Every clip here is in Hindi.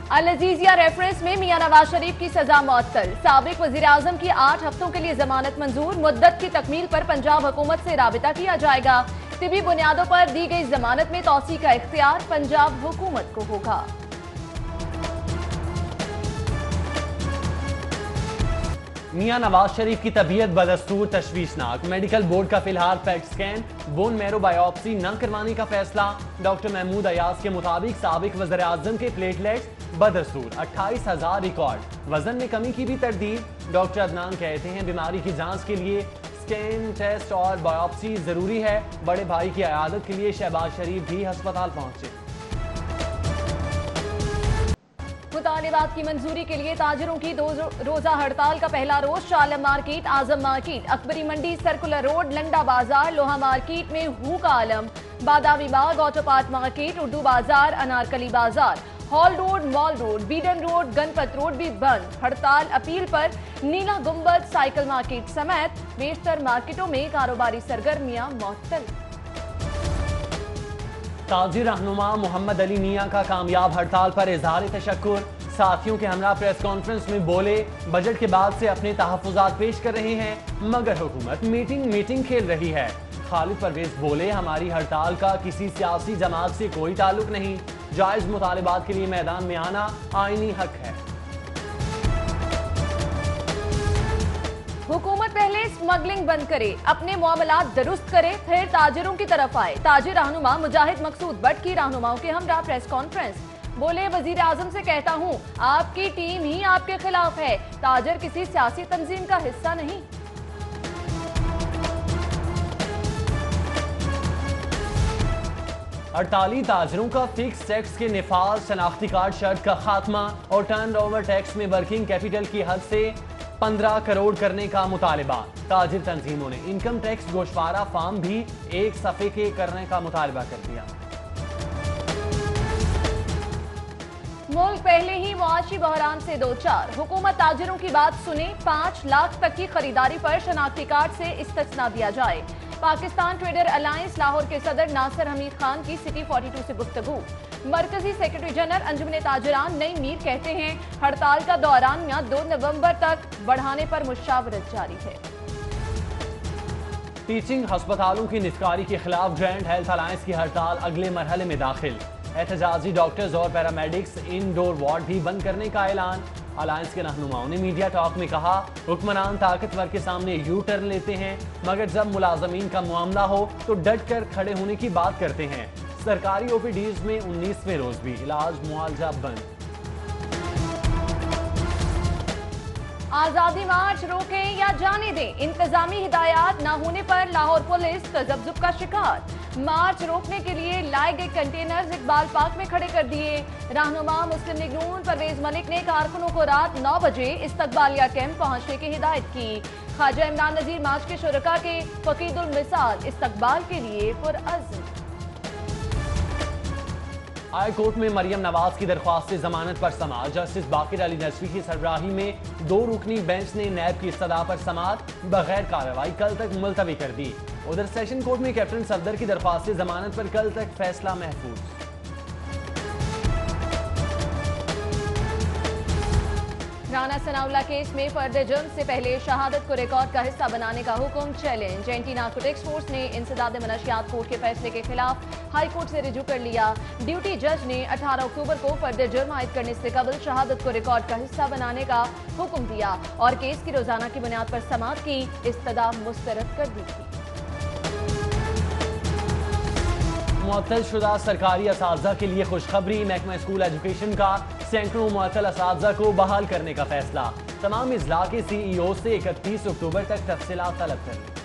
अल अजीजिया रेफरेंस में मियां नवाज शरीफ की सजा मुअत्तल। साबिक वजीर आजम की 8 हफ्तों के लिए जमानत मंजूर। मुद्दत की तकमील पर पंजाब हुकूमत से राबिता किया जाएगा। तिबी बुनियादों पर दी गई जमानत में तौसी का इख्तियार पंजाब हुकूमत को होगा। मियां नवाज शरीफ की तबीयत बदस्तूर तशवीशनाक। मेडिकल बोर्ड का फिलहाल पेट स्कैन, बोन मैरो बायोप्सी न करवाने का फैसला। डॉक्टर महमूद अयाज के मुताबिक साबिक वज़ीर आज़म के प्लेटलेट्स बदस्तूर, 28,000 रिकॉर्ड। वजन में कमी की भी तरदीद। डॉक्टर अदनान कहते हैं बीमारी की जांच के लिए स्कैन, टेस्ट और बायोप्सी जरूरी है। बड़े भाई की अयादत के लिए शहबाज शरीफ भी अस्पताल पहुंचे। मुतालिबात की मंजूरी के लिए ताजिरों की 2 रोजा हड़ताल का पहला रोज Shahalam market, Azam market, Akbari Mandi, circular road, Landa Bazaar, Loha market में हू का आलम। Badami Bagh, ऑटोपार्ट market, Urdu Bazaar, Anarkali Bazaar, hall road, mall road, Beadon road, Ganpat road भी बंद। हड़ताल अपील पर नीला गुंबद, साइकिल मार्केट समेत बेशतर मार्केटों में कारोबारी सरगर्मियां मुअत्तल। ताजिर रहनुमा मोहम्मद अली मियां का कामयाब हड़ताल पर इजहार तशक्कुर। साथियों के हमरा प्रेस कॉन्फ्रेंस में बोले, बजट के बाद से अपने तहफ़्फ़ुज़ात पेश कर रहे हैं मगर हुकूमत मीटिंग खेल रही है। खालिद परवेज बोले, हमारी हड़ताल का किसी सियासी जमात से कोई ताल्लुक नहीं। जायज मुतालिबात के लिए मैदान में आना आईनी हक है। हुकूमत पहले स्मगलिंग बंद करे, अपने मामलात दुरुस्त करे, फिर ताजिरों की तरफ आए। ताजिर रहनुमा मुजाहिद मकसूद बट की रहनुमाओं के हमरा प्रेस कॉन्फ्रेंस। बोले, वजीर आजम से कहता हूँ आपकी टीम ही आपके खिलाफ है, ताजिर किसी सियासी तंजीम का हिस्सा नहीं। हड़ताली ताजरों का फिक्स टैक्स के निफाज, शनाख्ती कार्ड शर्त का खात्मा और टर्न ओवर टैक्स में वर्किंग कैपिटल की हद से 15 करोड़ करने का मुतालिबा। ताजिर तंजीमों ने इनकम टैक्स गोशवारा फार्म भी एक सफ़े के करने का मुतालिबा कर दिया। मुल्क पहले ही मुआशी बहरान से दो चार। हुकूमत ताजिरों की बात सुने, 5 लाख तक की खरीदारी पर शनाख्ती कार्ड से इस्तिस्ना दिया जाए। पाकिस्तान ट्रेडर अलायंस लाहौर के सदर नासिर हमीद खान की सिटी 42 से गुफ्तगू। मरकजी सेक्रेटरी जनरल अंजुमन ताजिरान नई मीर कहते हैं हड़ताल का दौरानिया 2 नवंबर तक बढ़ाने पर मुशावरत जारी है। टीचिंग हस्पतालों की निस्कारी के खिलाफ ग्रैंड हेल्थ अलायंस की हड़ताल अगले मरहले में दाखिल। एहतजाजी डॉक्टर्स और पैरामेडिक्स इनडोर वार्ड भी बंद करने का ऐलान। अलायंस के रहनुमाओं ने मीडिया टॉक में कहा, हुक्मरान ताकतवर के सामने यू टर्न लेते हैं मगर जब मुलाजमीन का मामला हो तो डट कर खड़े होने की बात करते हैं। सरकारी ओपीडीज में 19वें रोज भी इलाज मुआवजा बंद। आजादी मार्च रोकें या जाने दें, इंतजामी हिदायत न होने पर लाहौर पुलिस तजब्जुब का शिकार। मार्च रोकने के लिए लाए गए कंटेनर्स इकबाल पार्क में खड़े कर दिए। रहनुमा मुस्लिम लीग नून परवेज मलिक ने कारकुनों को रात 9 बजे इस्तकबालिया कैंप पहुंचने की हिदायत की। ख्वाजा इमरान नजीर मार्च के शुरका के फकीदुल मिसाल इस्तकबाल के लिए पुरअज़्म। हाई कोर्ट में मरियम नवाज की दरख्वास्त से जमानत पर समाअत। जस्टिस बाकिर अली नजवी की सरबराही में 2 रुकनी बेंच ने नैब की इस्तदा पर समाअत बगैर कार्रवाई कल तक मुलतवी कर दी। उधर सेशन कोर्ट में कैप्टन सफदर की दरख्वास्त से जमानत पर कल तक फैसला महफूज। राना सनाउल्लाह केस में फर्द जुर्म से पहले शहादत को रिकॉर्ड का हिस्सा बनाने का हुक्म चैलेंज। एंटी नार्कोटिक्स फोर्स ने इंसदाद मनशियात कोर्ट के फैसले के खिलाफ हाई कोर्ट से रिजू कर लिया। ड्यूटी जज ने 18 अक्टूबर को फर्द जुर्म आयद करने से कबल शहादत को रिकॉर्ड का हिस्सा बनाने का हुक्म दिया और केस की रोजाना की बुनियाद पर समाअत की इस्तदा मुस्तरद कर दी थी। मुअत्तल शुदा सरकारी असातिज़ा के लिए खुशखबरी। महकमा स्कूल एजुकेशन का सैकड़ों मुअत्तल असातिज़ा को बहाल करने का फैसला। तमाम इजला के CEO से 31 अक्टूबर तक तफसीलात तलब कर ली।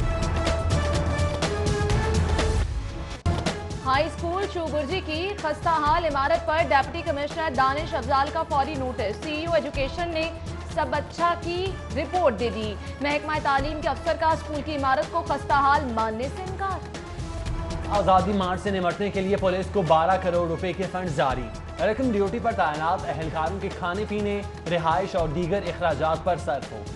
हाई स्कूल चूबुर्जी की खस्ता हाल इमारत पर डिप्टी कमिश्नर दानिश अफजाल का फौरी नोटिस। CEO एजुकेशन ने सब अच्छा की रिपोर्ट दे दी। महकमा तालीम के अफसर का स्कूल की इमारत को खस्ता हाल मानने से इनकार। आजादी मार्च से निपटने के लिए पुलिस को 12 करोड़ रुपए के फंड जारी। रकम ड्यूटी पर तैनात अहलकारों के खाने पीने, रिहाइश और दीगर अखराजात पर सर्फ हो।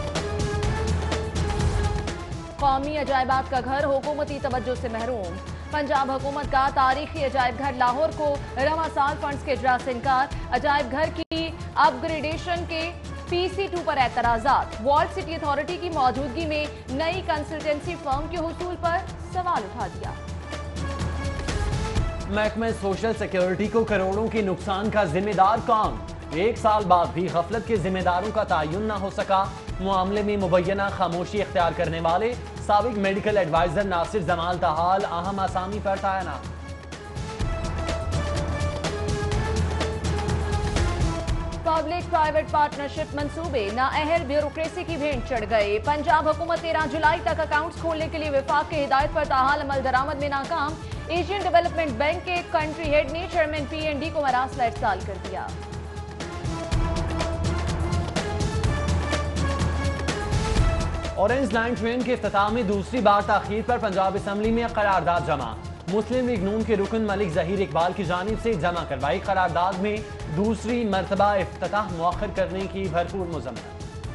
कौमी अजायबात का घर हुकूमती तवज्जो से महरूम। पंजाब हुकूमत का तारीखी अजायब घर लाहौर को रवा साल फंड्स के इजरा से इनकार। अजायब घर की अपग्रेडेशन के PC2 पर एतराजात। वर्ल्ड सिटी अथॉरिटी की मौजूदगी में नई कंसल्टेंसी फर्म के हुसूल पर सवाल उठा दिया। महकमे सोशल सिक्योरिटी को करोड़ों के नुकसान का जिम्मेदार कौन? एक साल बाद भी गफलत के जिम्मेदारों का तयन न हो सका। मामले में मुबैना खामोशी इख्तियार करने वाले साबिक मेडिकल एडवाइजर नासिर जमाल ताहाल अहम आसामी पर तैनात। पब्लिक प्राइवेट पार्टनरशिप मंसूबे नाअहल ब्यूरोक्रेसी की भेंट चढ़ गए। पंजाब हुकूमत 13 जुलाई तक अकाउंट्स खोलने के लिए विफाक की हिदायत पर ताहाल अमल दरामद में नाकाम। एशियन डेवलपमेंट बैंक के कंट्री हेड ने चेयरमैन PND को मरासला इरसाल कर दिया। ऑरेंज लाइन ट्रेन के इफ्तिताह में दूसरी बार ताखीर पर पंजाब असम्बली में करारदाद जमा। मुस्लिम लीग नून के रुकन मलिक जहीर इकबाल की जानिब से जमा करवाई करारदाद में दूसरी मरतबा इफ्तिताह मुअख्खर करने की भरपूर मुज़म्मत।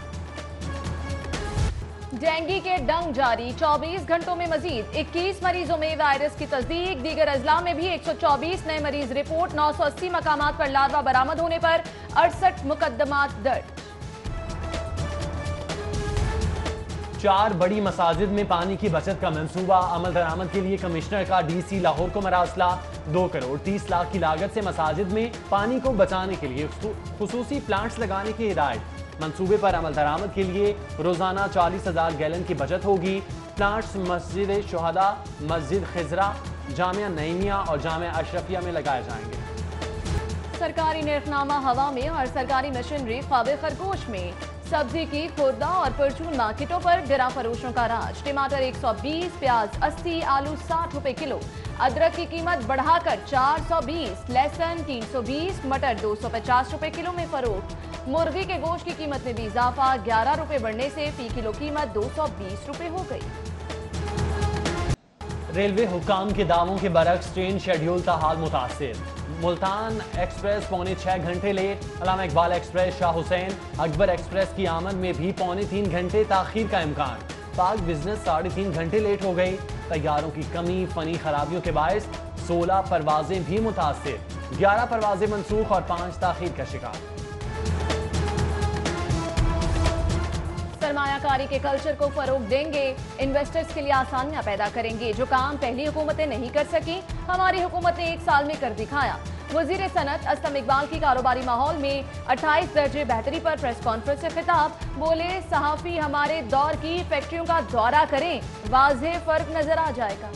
डेंगू के डंग जारी। 24 घंटों में मजीद 21 मरीजों में वायरस की तस्दीक। दीगर अजला में भी 124 नए मरीज रिपोर्ट। 980 मकामात पर लार्वा बरामद होने पर 68 मुकदमात दर्ज। 4 बड़ी मसाजिद में पानी की बचत का मंसूबा। अमल दरामद के लिए कमिश्नर का DC लाहौर को मरासला। 2 करोड़ 30 लाख की लागत से मसाजिद में पानी को बचाने के लिए खुसूसी प्लांट्स लगाने की हिदायत। मंसूबे पर अमल दरामद के लिए रोजाना 40,000 गैलन की बचत होगी। प्लांट्स मस्जिद शुहदा, मस्जिद खिजरा, जामिया नईमिया और जामिया अशरफिया में लगाए जाएंगे। सरकारी निर्खनामा हवा में और सरकारी मशीनरी ख्वाबे खरगोश में। सब्जी की खुर्दा और परचून मार्केटों पर गिरा फरोशों का राज। टमाटर 120, प्याज 80, आलू 60 रुपए किलो। अदरक की कीमत बढ़ाकर 420, लहसुन 320, मटर 250 रुपए किलो में फरोख्त। मुर्गी के गोश्त की कीमत में भी इजाफा। 11 रुपए बढ़ने से फी किलो कीमत 220 रुपए हो गई। रेलवे हुकाम के दावों के बरक्स ट्रेन शेड्यूल ताहाल मुतासिर। मुल्तान एक्सप्रेस 6.25 घंटे late. Allama Iqbal express, Shah Hussain, Akbar express की आमद में भी 3.25 घंटे ताखीर का इम्कान। पाक बिजनेस 3.5 घंटे लेट हो गई। तैयारों की कमी, फनी खराबियों के बायस 16 परवाजें भी मुतासिर। 11 परवाजें मनसूख और 5 ताखीर का शिकार। सरमायाकारी के कल्चर को फरोग देंगे। इन्वेस्टर्स के लिए आसानियां पैदा करेंगे। जो काम पहली हुकूमतें नहीं कर सकी, हमारी हुकूमत ने 1 साल में कर दिखाया। वजीर सनत असलम इकबाल की कारोबारी माहौल में 28 दर्जे बेहतरी पर प्रेस कॉन्फ्रेंस से खिताब। बोले, सहाफी हमारे दौर की फैक्ट्रियों का दौरा करें, वाज़ेह फर्क नजर आ जाएगा।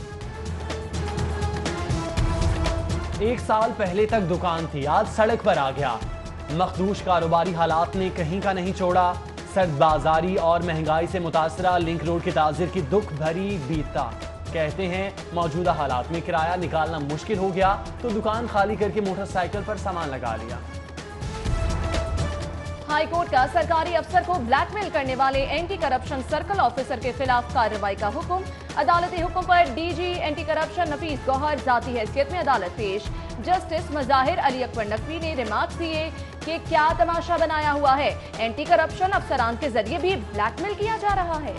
1 साल पहले तक दुकान थी, आज सड़क पर आ गया। मखदूश कारोबारी हालात ने कहीं का नहीं छोड़ा। सर्द बाजारी और महंगाई से मुतासरा लिंक रोड के ताजिर की दुख भरी बीतता। कहते हैं मौजूदा हालात में किराया निकालना मुश्किल हो गया तो दुकान खाली करके मोटरसाइकिल पर सामान लगा लिया। हाई कोर्ट का सरकारी अफसर को ब्लैकमेल करने वाले एंटी करप्शन सर्कल ऑफिसर के खिलाफ कार्रवाई का हुक्म। अदालती हुक्म पर DG anti corruption Nafees Gohar जाती हैसियत में अदालत पेश। जस्टिस मज़ाहिर अली अकबर नकवी ने रिमार्क दिए कि क्या तमाशा बनाया हुआ है, एंटी करप्शन अफसरान के जरिए भी ब्लैकमेल किया जा रहा है।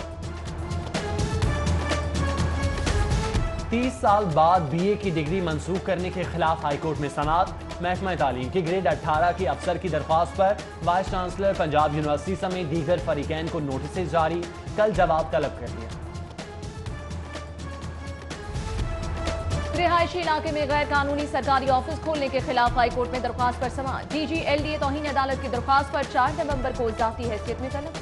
30 साल बाद BA की डिग्री मंसूख करने के खिलाफ हाईकोर्ट में समाअत। महकमा तालीम के ग्रेड 18 के अफसर की दरख्वास्त पर वाइस चांसलर पंजाब यूनिवर्सिटी समेत दीगर फरीकैन को नोटिस जारी। कल जवाब तलब कर लिया। रिहायशी इलाके में गैर कानूनी सरकारी ऑफिस खोलने के खिलाफ हाईकोर्ट में दरख्वास्त पर समाअत। DG LDA तौहीन अदालत की दरख्वास्त पर 4 नवंबर को जाती हैसियत में तलब।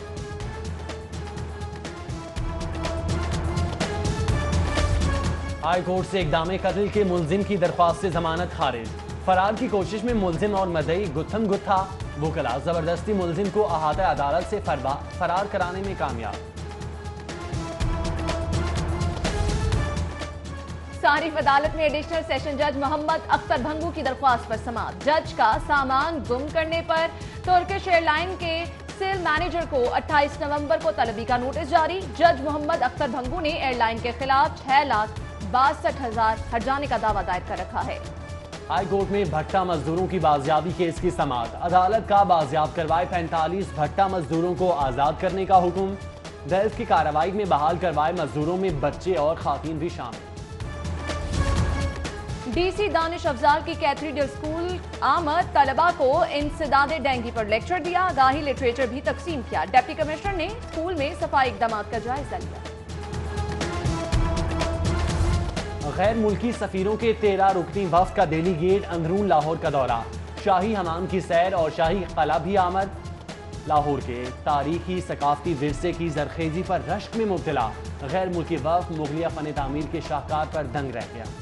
हाई कोर्ट से इक़दाम कत्ल के मुलजिम की दरख्वास्त से जमानत खारिज। फरार की कोशिश में मुलजिम और मदई गुत्थम गुत्था। वुकला जबरदस्ती मुलजिम को अहाता अदालत से फरार कराने में कामयाब। सारिफ अदालत में एडिशनल सेशन जज मोहम्मद अख्तर भंगू की दरख्वास्त पर समाअत। जज का सामान गुम करने पर तुर्किश एयरलाइन के सेल मैनेजर को 28 नवंबर को तलबी का नोटिस जारी। जज मोहम्मद अख्तर भंगू ने एयरलाइन के खिलाफ 6,62,000 हर्जाने का दावा दायर कर रखा है। हाई कोर्ट में भट्टा मजदूरों की बाजियाबी केस की समाअत। अदालत का बाजियाब करवाए 45 भट्टा मजदूरों को आजाद करने का हुक्म। दर्ज की कार्रवाई में बहाल करवाए मजदूरों में बच्चे और खातून भी शामिल। डीसी दानिश अफजाल की कैथेड्रल स्कूल आमद तलबा को इंसदाद डेंगू पर लेक्चर दिया, आगाही लिटरेचर भी तकसीम किया। डिप्टी कमिश्नर ने स्कूल में सफाई इकदाम का जायजा लिया। गैर मुल्की सफीरों के 13 रुकनी वफ्द का डेलीगेट अंदरून लाहौर का दौरा, शाही हमाम की सैर और शाही कला भी आमद। लाहौर के तारीखी सकाफती विरसे की जरखेजी पर रश्क में मुब्तला गैर मुल्की वफ्द मुगलिया फन तामीर के शाहकार पर दंग रह गया।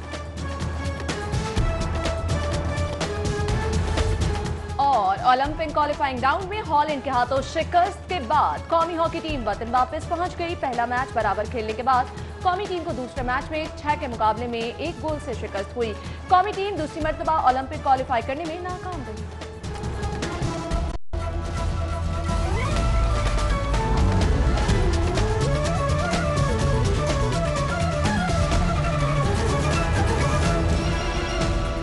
और ओलंपिक क्वालिफाइंग राउंड में हॉलैंड के हाथों शिकस्त के बाद कौमी हॉकी टीम वतन वापस पहुंच गई। पहला मैच बराबर खेलने के बाद कौमी टीम को दूसरे मैच में 6 के मुकाबले में 1 गोल से शिकस्त हुई। कौमी टीम दूसरी मर्तबा ओलंपिक क्वालिफाई करने में नाकाम रही।